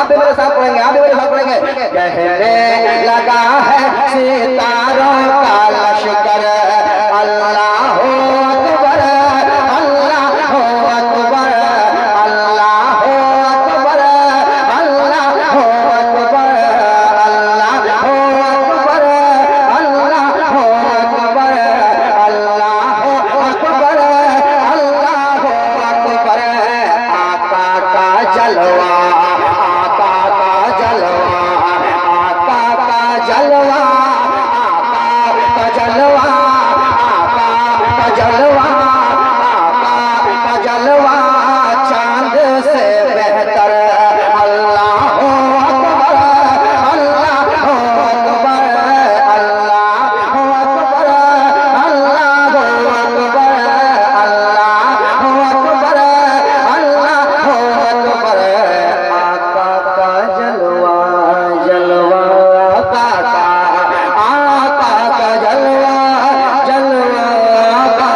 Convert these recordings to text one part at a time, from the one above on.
आप भी मेरे साथ पढ़ेंगे, आप भी मेरे साथ पढ़ेंगे। कहने लगा है सितारों का लश्कर, अल्लाह हो अकबर, अल्लाह हो अकबर, अल्लाह हो अकबर, अल्लाह हो अकबर, अल्लाह हो अकबर, अल्लाह हो अकबर, अल्लाह हो अकबर, अल्लाह हो अकबर। आका का जलवा, आका का जलवा, आका का जलवा, आका का जलवा, आका का जलवा, आका का जलवा चांद से बेहतर, अल्लाह हो अकबर, अल्लाह हो अकबर, अल्लाह हो अकबर, अल्लाह हो अकबर, अल्लाह हो अकबर, अल्लाह हो अकबर। आका का जलवा, जलवा आका का जलवा, जलवा आका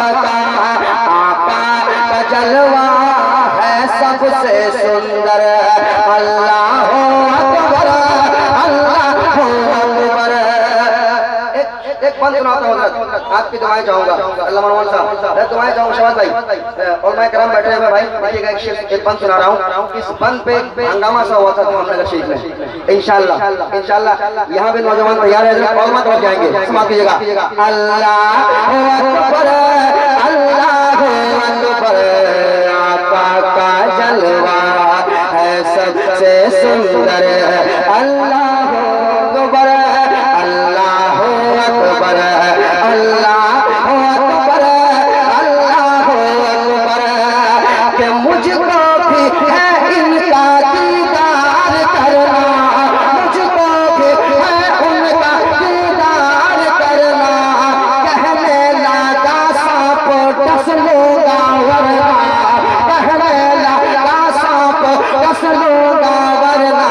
का जलवा है सबसे सुंदर, अल्लाह हो अकबर, अल्लाह हो अकबर। एक बंद सुनाता हूँ हज़रत, आपकी दुआएं चाहूंगा, अल्लाह मनवान साहब दुआएं चाहूंगा, शबाज भाई और मैं करम बैठे हुए भाई, देखिएगा एक बंद सुना रहा हूँ। इस बंद पे हंगामा सा हुआ था मोहम्मद शरीफ में, इंशाल्लाह इंशाल्लाह यहाँ भी नौजवान तैयार है, और मत हो जाएंगे, समाप्त कीजिएगा। अल्लाह हो अकबर, अल्लाह हो अकबर, आका का जलवा है सबसे सुंदर, अल्लाह हो अकबर, अल्लाह हो अकबर, अल्लाह हो अकबर, अल्लाह हो अकबर। कि मुझको भी है इनका दीदार करना, मुझको भी है उनका दीदार करना। कहने लगा सांप डस लूंगा वरना, कहने लगा सांप डस लूंगा वरना।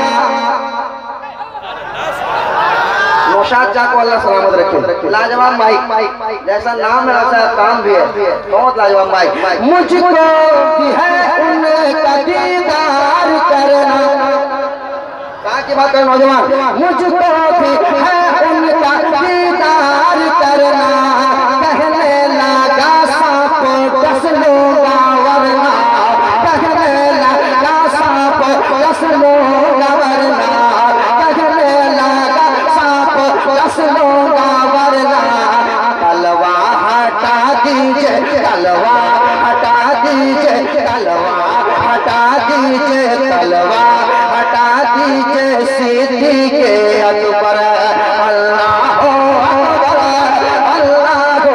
नौशाद जा को अल्लाह सलामत रखे। लाजवाब माइक, जैसा नाम है वैसा काम भी है, बहुत लाजवाब माइक। मुझको भी है उनका दीदार करना, कहाँ की बात करें नौजवान, मुझको भी है उनका दीदार करना। कहने लगा सांप डस लूंगा वरना, कहने लगा सांप डस लूंगा वरना, कहने लगा सांप डस लूंगा वरना। तलवा हटा दीजिए, तलवा हटा दीजिए, तलवा हटा दीजिए, तलवा हटा दीजिए सीधी के अकबर, अल्लाह हो अकबर, अल्लाह हो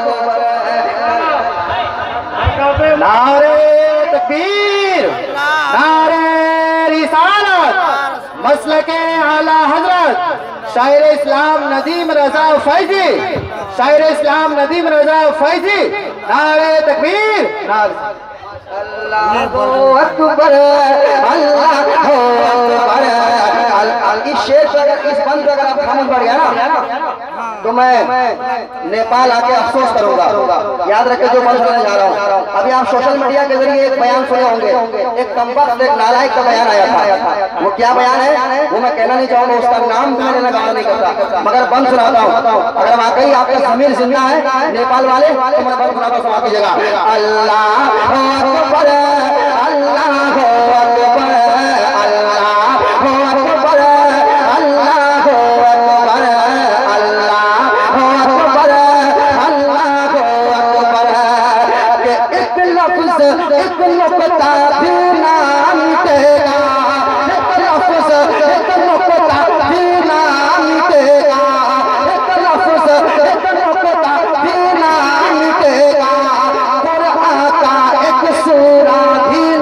अकबर। नारे तकबीर, नारे रिसालत, मसलके आला हजरत शायर इस्लाम नदीम रजा फैजी, शायर इस्लाम नदीम रजा फैजी। नारे तकबीर, अल्लाह हो अकबर, अल्लाह हो अकबर। इस शेर पे अगर, इस बंद पे अगर आप खामोश बढ़ गया ना तो मैं नेपाल आके अफसोस करूंगा। याद रखे जो बंद करने जा रहा हूँ। अभी आप सोशल मीडिया के जरिए एक बयान सुने होंगे, एक कमबख्त, एक नालायक का बयान आया था। वो क्या बयान है वो मैं कहना नहीं चाहूंगा, उसका नाम भी मैं लेना गाना नहीं करता, मगर बंद सुनाता हूँ। अगर वाकई आपका ज़मीर जिंदा है नेपाल वाले तो मैं बंद सुनाता हूँ, समाप्त कीजिएगा। अल्लाह हो अकबर, अल्लाह हो अकबर, अल्लाह हो अकबर, अल्लाह हो अकबर, अल्लाह हो अकबर, अल्लाह हो अकबर। कि एक लफ्ज़ एक नुक्ता भी ना मिटेगा, एक लफ्ज़ एक नुक्ता भी ना मिटेगा, एक लफ्ज़ एक नुक्ता भी ना मिटेगा। कुरान का एक सूरा भी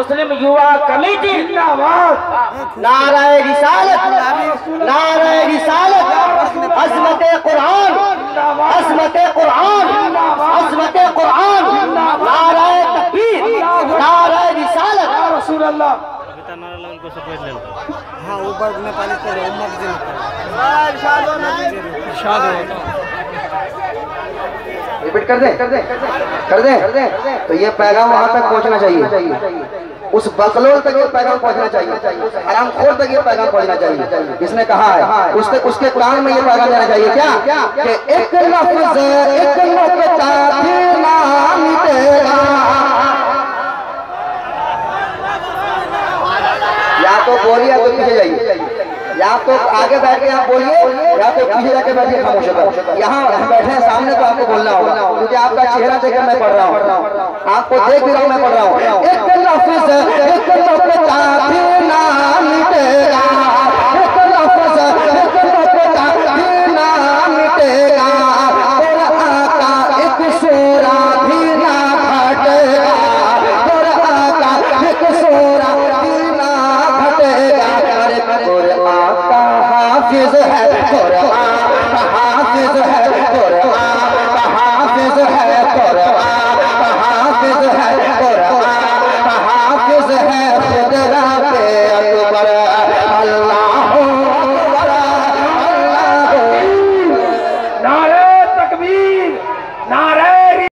मुस्लिम युवा कमेटी नारे रिसालत, नारे रिसालत, अज़मत कुरान, अज़मत कुरान, अज़मत कुरान, नारे तकबीर, नारे रिसालत। रसूल अल्लाह। हाँ ऊपर नेपाली को रिपीट कर दें, कर दें, कर दें, कर दें। तो ये पैगाम वहां तक पहुंचना चाहिए, उस बकलोल तक ये पैगाम पहुंचना चाहिए, हरामखोर तक ये पैगाम पहुंचना चाहिए। जिसने कहा है उसके कान में ये पैगाम देना चाहिए क्या कि एक लफ्ज़ एक नुक्ता भी नाम तेरा, या तो बोलिए या तो पीछे जाइए, या तो आगे बैठ के आप बोलिए या तो पीछे जाके बैठिए खामोश होकर। यहाँ हम बैठे हैं सामने तो आपको बोलना होगा, क्योंकि आपका चेहरा देखकर मैं पढ़ रहा हूँ, आपको देख भी रहा हूँ, मैं पढ़ रहा हूँ। एक लफ्ज़ एक नुक्ता भी नाम